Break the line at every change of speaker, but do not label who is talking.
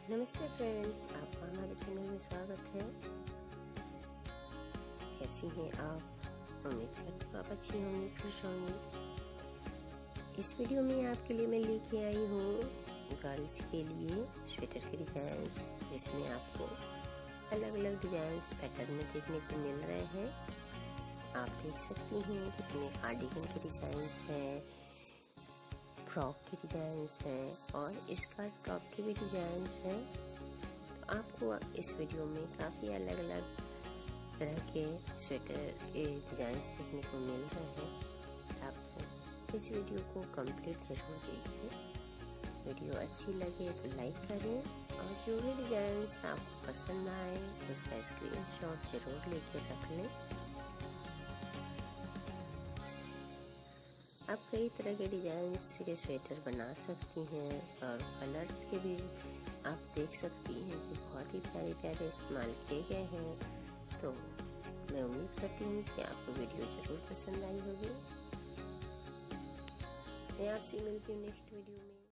नमस्ते फ्रेंड्स, आपका हमारे चैनल में स्वागत है। कैसी हैं आप? उम्मीद करती हूँ आप अच्छी होंगी, खुश होंगी। इस वीडियो में आपके लिए मैं लेके आई हूँ गर्ल्स के लिए स्वेटर के डिजाइंस, जिसमें आपको अलग अलग डिजाइंस पैटर्न में देखने को मिल रहे हैं। आप देख सकती हैं कि इसमें कार्डिगन के डिजाइंस हैं, फ्रॉक के डिजाइंस हैं और स्कर्ट टॉप के भी डिजाइंस हैं। आपको इस वीडियो में काफ़ी अलग अलग तरह के स्वेटर के डिजाइंस देखने को मिल रहे हैं। आप इस वीडियो को कंप्लीट जरूर देखिए। वीडियो अच्छी लगे तो लाइक करें और जो भी डिजाइंस आपको पसंद आए उसका स्क्रीनशॉट जरूर लेके रख लें। आप कई तरह के डिजाइंस के स्वेटर बना सकती हैं और कलर्स के भी आप देख सकती हैं कि बहुत ही प्यारे प्यारे इस्तेमाल किए गए हैं। तो मैं उम्मीद करती हूँ कि आपको वीडियो ज़रूर पसंद आई होगी। मैं आपसे मिलती हूँ नेक्स्ट वीडियो में।